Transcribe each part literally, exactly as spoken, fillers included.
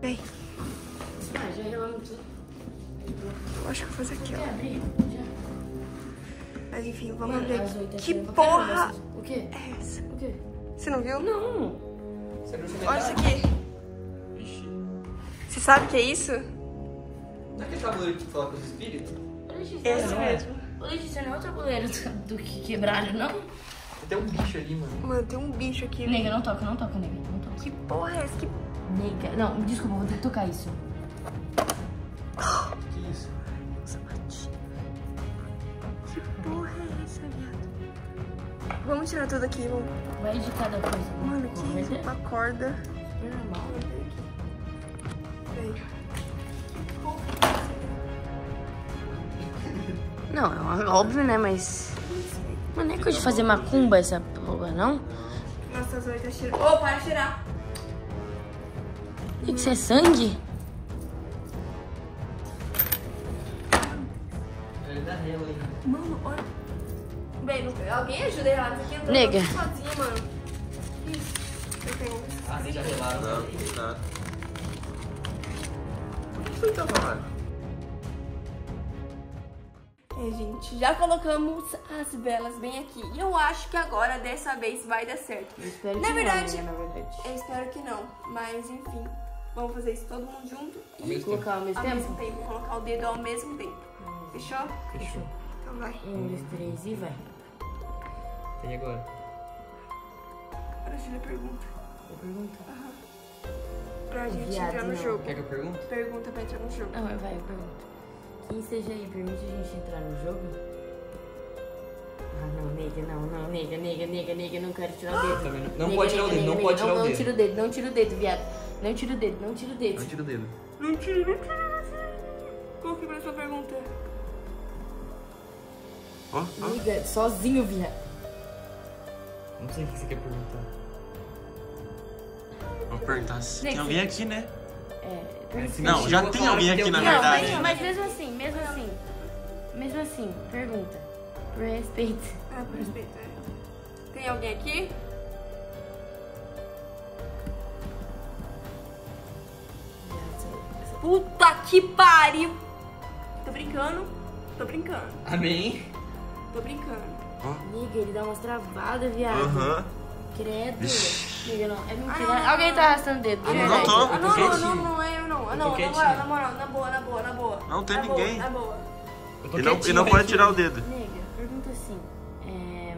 Vem. Ah, já relamos tudo. Eu acho que eu vou fazer aqui, Quer ó. abrir? Já. Mas enfim, vamos Mano, abrir às aqui. oito, Que eu quero porra vocês. O quê? é essa? O quê? Você não viu? Não. Você não Olha isso aqui. Vixe. Você sabe o que é isso? Não é aquele tabuleiro que fala com os espíritos? Esse não é. mesmo. Ô, Letícia, não é o tabuleiro do, do que quebraram, não? Tem um bicho ali, mano. Mano, tem um bicho aqui. Nega, não toca, não toca, nega. Não toca. Que porra é essa? Que... Nega. Não, desculpa, vou ter que tocar isso. Que isso? Que porra é essa, viado? Vamos tirar tudo aqui, vamos. Vai de cada coisa. Mano, que isso? Uma corda. Super normal. Peraí. Não, é óbvio, né? Mas. Mas não é coisa de fazer macumba essa porra, não? Nossa, a Zoe tá cheirando. Ô, para de cheirar. Tem que ser sangue? Ele dá relo aí. Mano, olha. Bem, não... alguém ajuda ela isso aqui? Eu tô Nega. sozinha, mano. Isso. Eu tenho. Ah, vocês já relaram? Não, nada. Por que você tá falando? É, gente, já colocamos as velas bem aqui. E eu acho que agora, dessa vez, vai dar certo. Eu espero Na que verdade- não, né, na verdade. Eu espero que não, mas enfim. Vamos fazer isso todo mundo junto Ao e mesmo Colocar ao mesmo ao tempo? mesmo tempo. Colocar o dedo ao mesmo tempo. Fechou? Fechou. Então vai. Um, dois, três e vai. Tem agora. Agora a Júlia pergunta. Eu pergunto. Pra gente Viado, entrar no não. jogo. Quer que eu pergunte? Pergunta pra entrar no jogo. Não, vai, eu pergunto. Quem esteja aí, permite a gente entrar no jogo? Ah, não, nega, não, não, nega, nega, nega, nega, não quero tirar o dedo. Também não- não Nega, pode tirar o nega, dedo, não nega, pode nega, tirar o Não dedo. tira o dedo, não tira o dedo, viado. Não tira o dedo, não tira o dedo. Não tira o dedo. Não tira, não tira, não tira. Qual que é a sua pergunta? Ó, ó. Nega, sozinho, viado. Não sei o que você quer perguntar. Vamos perguntar se tem Nega, alguém aqui, né? É, Se Não, já chegou, tem falaram alguém que aqui, tem na alguém. Não, verdade. mas, mas mesmo assim, mesmo assim, mesmo assim, pergunta. Por respeito. Ah, por respeito, é. Tem alguém aqui? Puta que pariu! Tô brincando. Tô brincando. Amém? Tô brincando. Nega, ele dá umas travadas, viado. Aham. Credo. Nega, não, é mentira. Ah, não, não, Alguém não. tá arrastando o dedo. de Ah, não, verdade. tô. Ah, não, não, quietinho. não, não é eu não. Ah, Eu não, tô na quietinho. moral, na moral, na boa, na boa, na boa. Não tem Na boa, ninguém. Na boa. Eu tô E não, e quietinho, não pode velho. tirar o dedo. Nega, pergunta assim. É...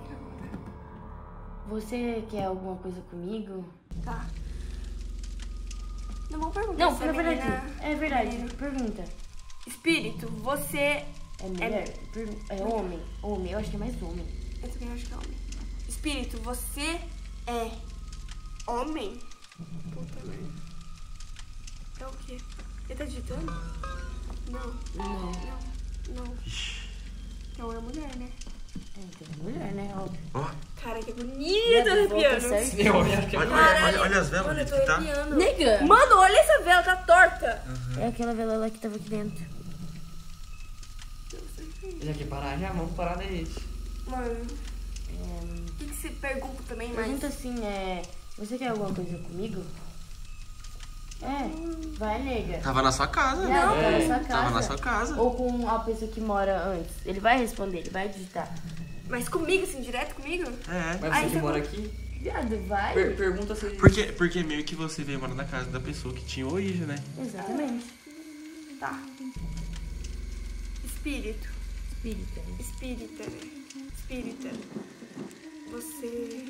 Você quer alguma coisa comigo? Tá. Não vou perguntar Não, se na a verdade. menina- É verdade. Pergunta. Espírito, você... É mulher? Pergun- É homem? Homem, eu acho que é mais homem. Eu também acho que é homem. Espírito, você é homem? Puta merda. É o quê? Ele tá digitando? Não. Não. Não, não. Então é mulher, né? É, então é mulher, né? Óbvio. Ó, Cara, que bonito, Viado, volta arrepiando. certo. Eu acho que é olha, mulher. olha, olha as velas Mano, eu do tô jeito que tá. arrepiando. Nega! Mano, olha essa vela, tá torta. É aquela vela lá que tava aqui dentro. Já quer parar? Já, vamos parar daí. Mano, É, o que, que você pergunta também, mas... pergunta assim, é... Você quer alguma coisa comigo? É, vai, nega. Tava na sua casa. Viado, tá na sua Tava casa. na sua casa. Ou com a pessoa que mora antes. Ele vai responder, ele vai digitar. Mas comigo, assim, direto comigo? É. Mas Aí você que você mora vai- aqui, Viado, vai. per- pergunta se... Porque, porque meio que você veio morar na casa da pessoa que tinha origem, né? Exatamente. Tá. Espírito. Espírita. Espírita, né? Espírita. Você...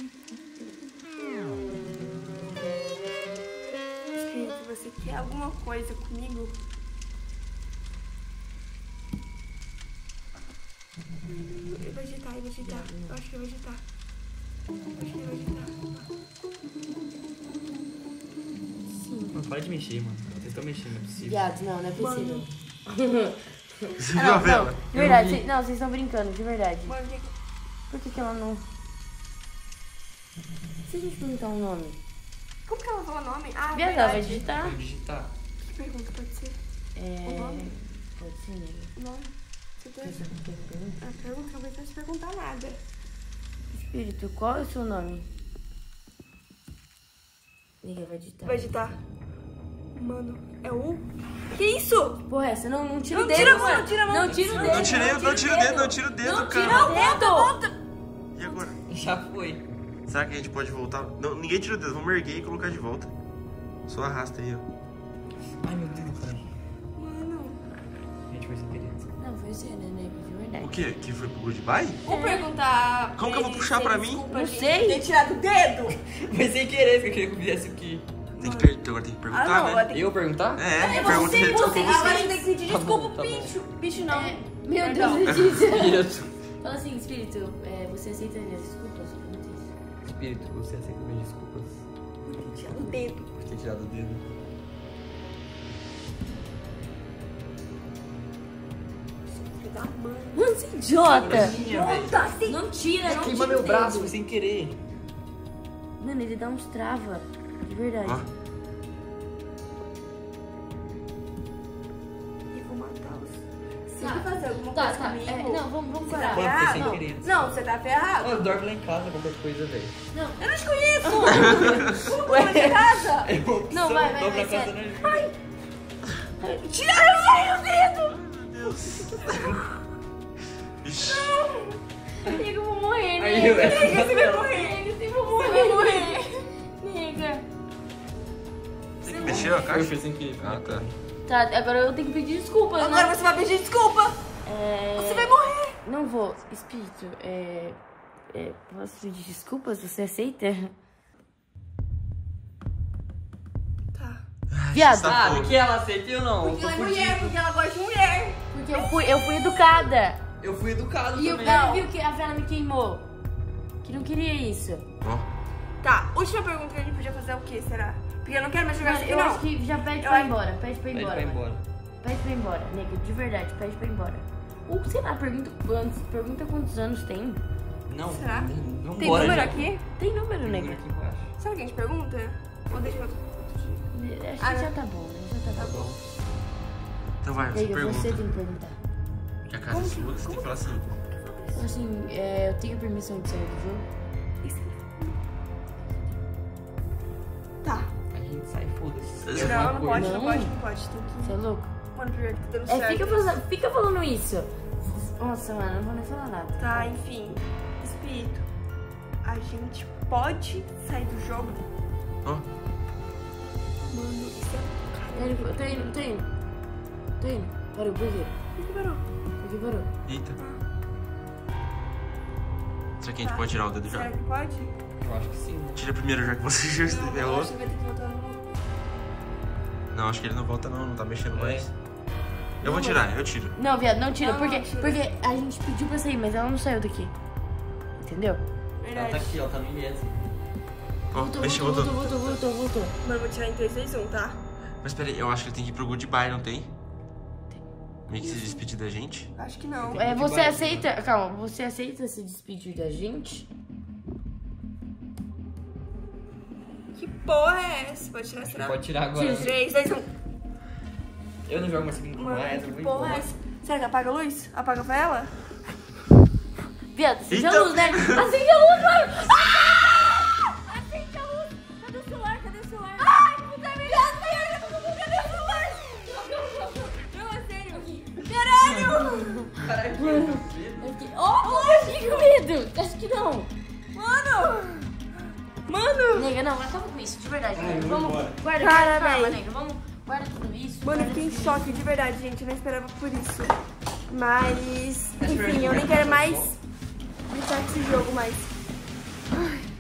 Espírito, você quer alguma coisa comigo? Ele vai digitar, ele vai digitar. Eu acho que ele vai digitar. Eu acho que ele vai digitar. Mano, para de mexer, mano. Vocês estão mexendo, não é possível. Viado, não, não é possível. Você Ah, viu a não, vela? não, de verdade, cê- não, vocês estão brincando, de verdade. Mano, o que que... Por que, que ela não. Se a gente perguntar um nome? Como que ela fala o nome? Ah, Viado, ela vai verdade. digitar. Vou digitar. Que pergunta pode ser? É. O nome? Pode ser, nega. O nome? Você Quer tem... saber o que eu pergunto? Ah, pergunta, não vai te perguntar nada. Espírito, qual é o seu nome? Nega, vai digitar. Vai digitar. Mano, é o... Que isso? Porra, essa não, não tira Não o dedo, tira a mão, mano. não tira a mão. Não tira o dedo. Não tirei, não tira o dedo, não tira o dedo, Não cara. tira o dedo. Volta! E agora? Já foi. Será que a gente pode voltar? Não, ninguém tira o dedo, vamos erguer e colocar de volta. Só arrasta aí, ó. Ai, meu Deus, cara. Mano. Gente, foi sem querer. Não, foi você, né, nego? De verdade. O quê? Que foi pro goodbye? Vou perguntar. Como que eu vou ele puxar se pra ele mim? desculpa Não a gente sei. ter tirado o dedo. Foi sem querer que eu queria que eu fizesse o quê? Tem que per... Agora tem que Ah, perguntar, não, né? vai ter que... Eu perguntar? É, É, pergunta você, se ele você, desculpa agora você. você tem que pedir Tá desculpa bom, pro tá bom. bicho. Bicho não. É, meu Perdão. Deus, Letícia. Espírito. Fala assim, espírito, é, você aceitaria desculpas? Pergunta isso. Espírito, você aceita minhas desculpas Tira o dedo. por ter tirado o dedo? Filho da mãe. Mano, você é idiota. Minha, velho. Volta, assim. Não tira, não Queima tira meu o braço, dedo. foi sem querer. Mano, ele dá uns trava. De verdade. Ó, E vou matá-los. Se ele fazer alguma Tá, coisa tá. comigo... É, não, vamos, vamos você parar. tá Mano, foi sem ferrado? querer. Não, você tá ferrado. Eu dormo lá em casa, qualquer coisa, velho. Não, Eu não te conheço. Como que vai de casa? É uma opção, Não, vai, vai, dormo vai, na casa sério. da Júlia. Tiraram o dedo. meu Deus. Ixi. nega, eu vou morrer, Aí, nega. velho. Nega, você vai morrer. Nega, você vai morrer. Você vai morrer. Nega. Tem que mexer a Foi, caixa? foi sem querer. Ah, tá. Tá, agora eu tenho que pedir desculpas, Agora né? você vai pedir desculpa. É... Você vai morrer. Não vou. Espírito, é... é... Posso pedir desculpas? Você aceita? Tá. Viado. Safou. Ah, que ela aceita e eu não. Porque eu ela é tô mulher, fudido. porque ela gosta de mulher. Porque eu fui, eu fui educada. Eu fui educado E o também. cara viu que a vela me queimou. Que não queria isso. Ó, Tá, última pergunta que a gente podia fazer é o que, será? Porque eu não quero mais jogar Mano, isso eu aqui, acho não. que já pede Eu pra ir acho- embora. Pede pra ir Pede embora. pra ir mano. embora. Pede pra ir embora, nega. De verdade, pede pra ir embora. Ou sei lá, pergunta quantos, pergunta quantos anos tem. Não, Será? vamos Tem embora número já. aqui? Tem número, Tem nega. número aqui embaixo. Será que a gente pergunta? Ou deixa eu... outro dia? Acho Ah, que já não. tá bom, né? Já tá, Tá bom. bom. então vai, você Nega, pergunta. você tem que perguntar. Que a casa é sua, você tem que falar assim. Assim, é, eu tenho permissão de sair do jogo? Tá. A gente sai, foda-se. Não, Não, não Alguma pode, coisa. não pode, não pode. Tem que... Você é louco? Mano, primeiro que tá dando É, certo. fica falando, fica falando isso. Nossa, mano, não vou nem falar nada. Tá, enfim. Espírito, a gente pode sair do jogo? Ó, Mano, isso é... Ele- Tô indo, tô indo. Tô indo. Parou, por quê? Por que parou? Por que parou? eita. Será que a gente Tá. pode tirar o dedo já? Será que pode? Eu acho que sim. Tira primeiro já que você já Não, eu errou. acho que vai ter que voltar no... Não, acho que ele não volta não, não tá mexendo É. mais. Eu vou tirar, eu tiro. Não, viado, não tira. Não, porque, não tira. porque a gente pediu pra sair, mas ela não saiu daqui. Entendeu? Ela tá Verdade. aqui, ó, tá no inglês. Ó, Voltou, mexeu, voltou, voltou. voltou, voltou, voltou, voltou. Mano, eu vou tirar em três, dois, um, tá? Mas peraí, eu acho que ele tem que ir pro goodbye, não tem? Meio que se despedir da gente? Acho que não. É, você Goodbye, aceita. Calma, você aceita se despedir da gente? Que porra é essa? Pode tirar, será? Pode tirar agora. Tira. três, dois, um. Eu não jogo mais seguinte com Mano, mais, eu que vou porra é embora. essa? Será que apaga a luz? Apaga a vela? Viado, acende a Então- luz, né? Acende a luz, mano! Ah! Acende a luz! Cadê o celular? Cadê o celular? Ai, puta merda! Cadê o celular? Não, é sério. Caralho! Caralho, que Eu fiquei- Oh, eu fiquei com medo! Acho que não. Mano! Mano! Nega, não, acaba com isso, de verdade. Ai, eu vou Vamos, embora. guarda, Cara, calma, véi. nega, vamos, guarda tudo isso. Mano, eu guarda fiquei em tudo choque, de verdade, gente. Eu não esperava por isso. Mas, enfim, eu nem quero mais brincar com esse jogo mais. Ai.